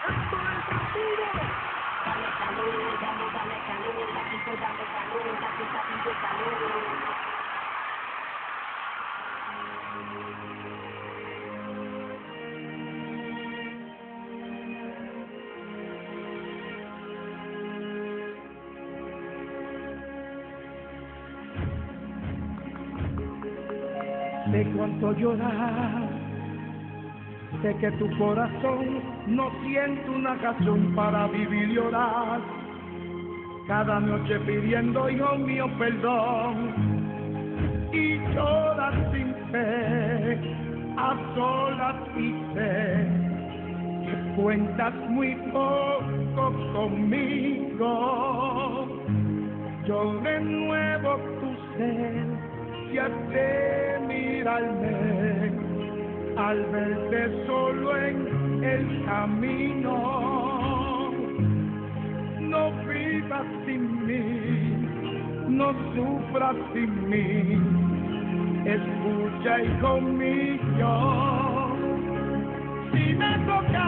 Esto es Arturo. Dale calor, vamos, dale calor, aquí estoy dando calor, aquí está pidiendo calor. De cuánto llorar, sé que tu corazón no siente una razón para vivir y llorar. Cada noche pidiendo, hijo mío, perdón, y lloras sin fe, a solas y sé que cuentas muy poco conmigo. Yo renuevo tu ser si has de mirarme al verte solo en el camino. No vivas sin mí, no sufras sin mí, escucha, hijo mío. Si me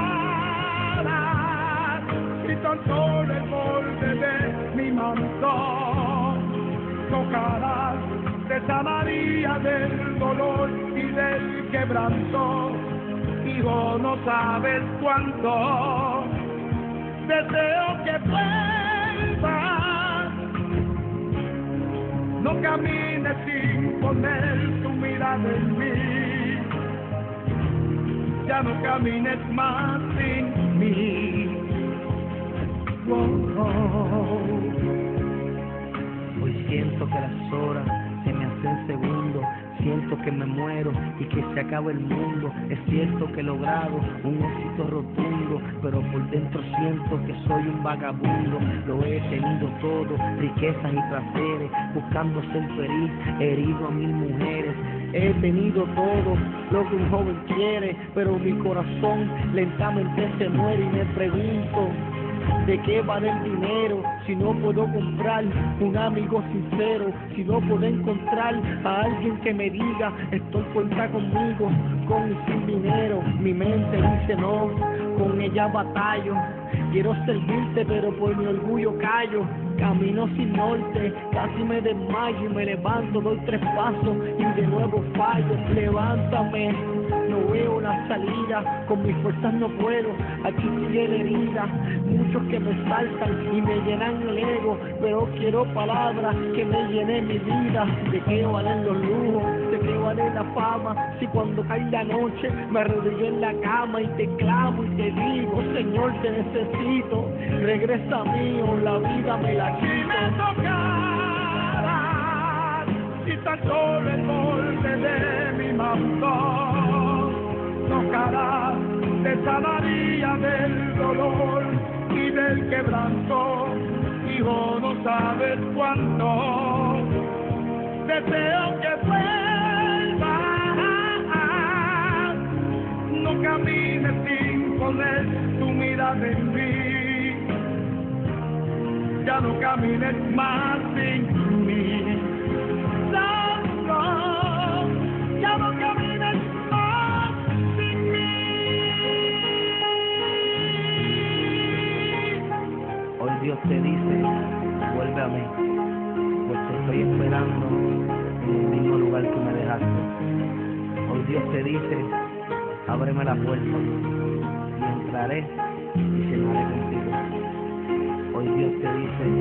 tocaras, si tan solo el borde de mi manto tocarás, te sanaría del dolor y del quebranto. Hijo, no sabes cuánto deseo que vuelvas. No camines sin poner tu mirada en mí. Ya no camines más sin mí. Hoy siento que las horas se me hacen segundos, siento que me muero y que se acaba el mundo. Es cierto que he logrado un éxito rotundo, pero por dentro siento que soy un vagabundo. Lo he tenido todo, riquezas y placeres, buscando ser feliz, herido a 1000 mujeres. He tenido todo lo que un joven quiere, pero mi corazón lentamente se muere y me pregunto, ¿de qué vale el dinero si no puedo comprar un amigo sincero? Si no puedo encontrar a alguien que me diga estoy cuenta conmigo, con y sin dinero. Mi mente dice no, con ella batallo. Quiero servirte pero por mi orgullo callo. Camino sin norte, casi me desmayo y me levanto, doy 3 pasos y de nuevo fallo. Levántame, no veo la salida, con mis fuerzas no puedo, aquí sigue la herida. Muchos que me saltan y me llenan el ego, pero quiero palabras que me llenen mi vida. ¿De qué valen los lujos? ¿De qué vale la fama? Si cuando cae la noche me arrodillo en la cama y te clamo y te digo, Señor, te necesito, regresa mío, la vida me la quito. Si me tocaras, si tan solo el borde de mi manto tocarás, te sanaría del dolor y del quebranto. Hijo, no sabes cuánto deseo que vuelvas. No camines sin poner tu mirada en mí. Ya no camines más sin mí. Santo, ya no camines más sin mí. Hoy Dios te dice, vuelve a mí, pues te estoy esperando en el mismo lugar que me dejaste. Hoy Dios te dice, ábreme la puerta y entraré y cenaré contigo. Hoy Dios te dice,